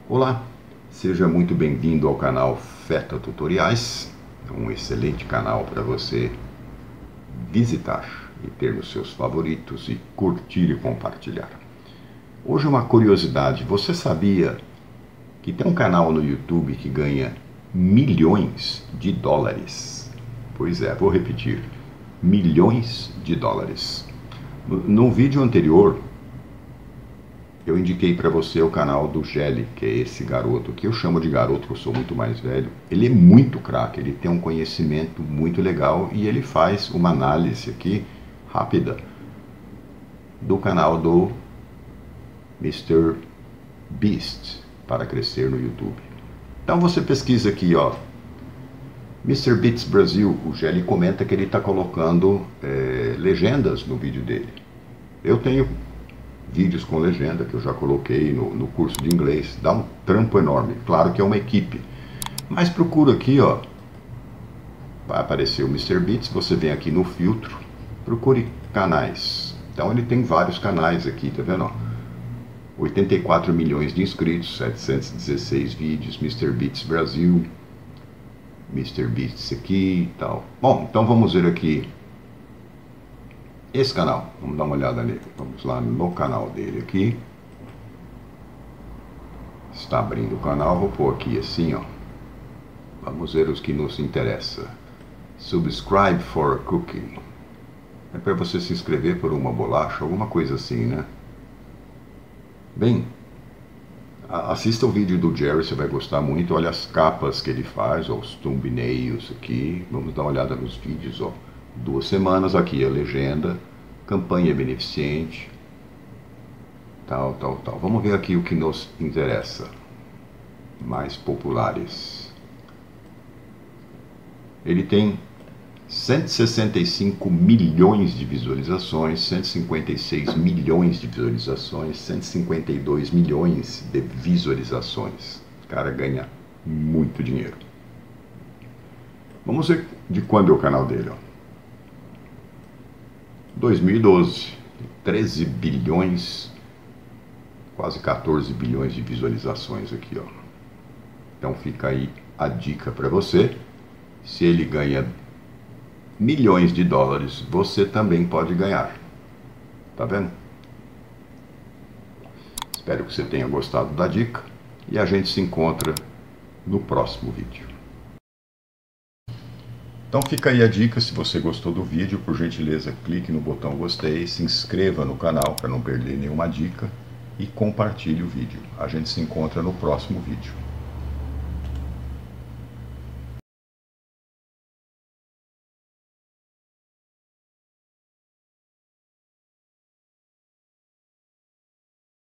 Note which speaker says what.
Speaker 1: Olá, seja muito bem-vindo ao canal Feta Tutoriais, um excelente canal para você visitar e ter nos seus favoritos e curtir e compartilhar. Hoje uma curiosidade, você sabia que tem um canal no YouTube que ganha milhões de dólares? Pois é, vou repetir, milhões de dólares. No vídeo anterior, eu indiquei para você o canal do Gelli, que é esse garoto, que eu chamo de garoto, porque eu sou muito mais velho. Ele é muito craque, ele tem um conhecimento muito legal e ele faz uma análise aqui rápida do canal do Mr. Beast para crescer no YouTube. Então você pesquisa aqui, ó, Mr. Beats Brasil. O Gelli comenta que ele está colocando legendas no vídeo dele. Eu tenho vídeos com legenda que eu já coloquei no curso de inglês. Dá um trampo enorme. Claro que é uma equipe. Mas procura aqui, ó. Vai aparecer o Mr. Beats. Você vem aqui no filtro. Procure canais. Então ele tem vários canais aqui, tá vendo? Ó? 84 milhões de inscritos, 716 vídeos. Mr. Beats Brasil. Mr. Beats aqui e tal. Bom, então vamos ver aqui esse canal, vamos dar uma olhada nele. Vamos lá no canal dele aqui. Está abrindo o canal, vou pôr aqui assim, ó. Vamos ver os que nos interessam. Subscribe for a cookie. É para você se inscrever por uma bolacha, alguma coisa assim, né? Bem, assista o vídeo do Jerry, você vai gostar muito. Olha as capas que ele faz, ó, os thumbnails aqui. Vamos dar uma olhada nos vídeos, ó. 2 semanas aqui a legenda, campanha beneficente, tal. Vamos ver aqui o que nos interessa, mais populares. Ele tem 165 milhões de visualizações, 156 milhões de visualizações, 152 milhões de visualizações. O cara ganha muito dinheiro. Vamos ver de quando é o canal dele, ó. 2012, 13 bilhões, quase 14 bilhões de visualizações aqui, ó. Então fica aí a dica para você. Se ele ganha milhões de dólares, você também pode ganhar. Tá vendo? Espero que você tenha gostado da dica e a gente se encontra no próximo vídeo. Então fica aí a dica. Se você gostou do vídeo, por gentileza, clique no botão gostei, se inscreva no canal para não perder nenhuma dica e compartilhe o vídeo. A gente se encontra no próximo vídeo.